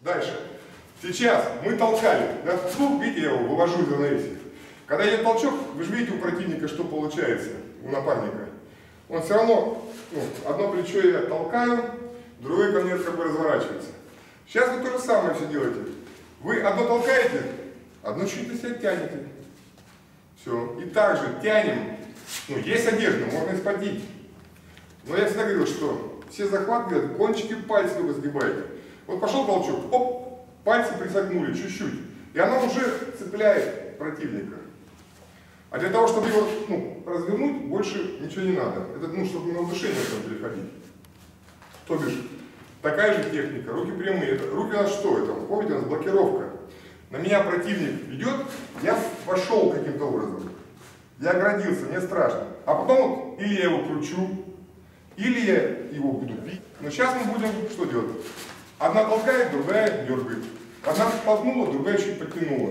Дальше. Сейчас мы толкали. Да? Видите, я его вывожу из равновесия. Когда идет толчок, вы же видите у противника, что получается, у напарника. Он все равно, одно плечо я толкаю, другое ко мне как бы разворачивается. Сейчас вы то же самое все делаете. Вы одно толкаете, одно чуть на себя тянете. Все. И также тянем. Есть одежда, можно исподить. Но я всегда говорил, что все захваты, кончики пальцев вы сгибаете. Вот пошел толчок, оп, пальцы присогнули чуть-чуть. И оно уже цепляет противника. А для того, чтобы его развернуть, больше ничего не надо. Это чтобы на удушение переходить. То бишь, такая же техника, руки прямые. Руки у нас что? Это, помните, у нас блокировка. На меня противник идет, я вошел каким-то образом. Я оградился, мне страшно. А потом или я его кручу, или я его буду бить. Но сейчас мы будем что делать? Одна толкает, другая дергает. Одна толкнула, другая чуть подтянула.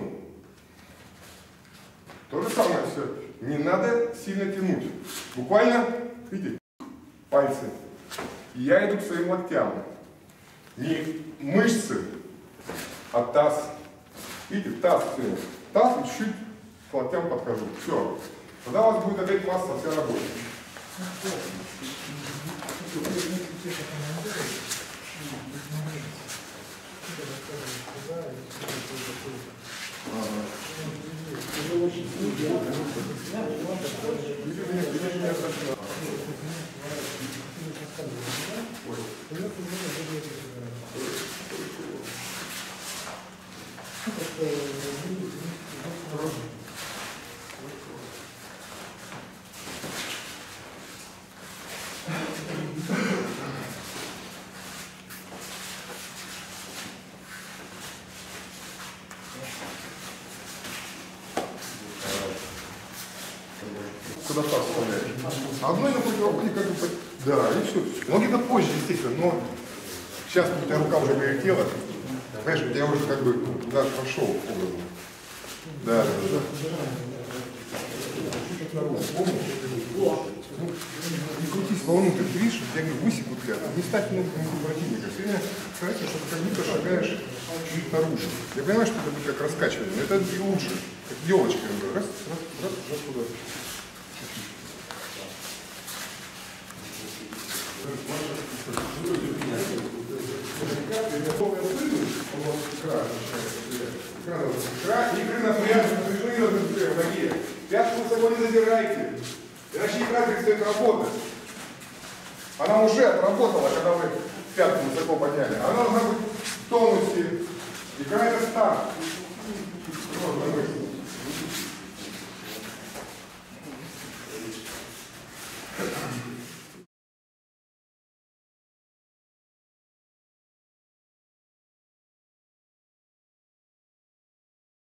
То же самое все. Не надо сильно тянуть. Буквально, видите, пальцы. И я иду к своим локтям. Не мышцы, а таз. Видите, таз все. Таз и чуть к локтям подхожу. Все. Тогда у вас будет опять масса вся работать. Куда так вставляешь? Одной на вроде как бы, да, и все. Но где-то позже, естественно, но сейчас у тебя рука уже прилетела, понимаешь, у тебя уже как бы туда пошел образом. Да, да, да. Не крутись вовнутрь, ты видишь, у тебя высекут ряд, не ставь ногу противника, все время старайся, что ты как будто шагаешь чуть наружу. Я понимаю, что это будет как раскачивание, но это и лучше, как елочка, раз, туда. Икры напряжены, напряжены в ноге. Пятку высоко не задирайте. Иначе икра перестает работать. Она уже отработала, когда вы пятку высоко подняли. Она должна быть в тонусе. Икра это старт.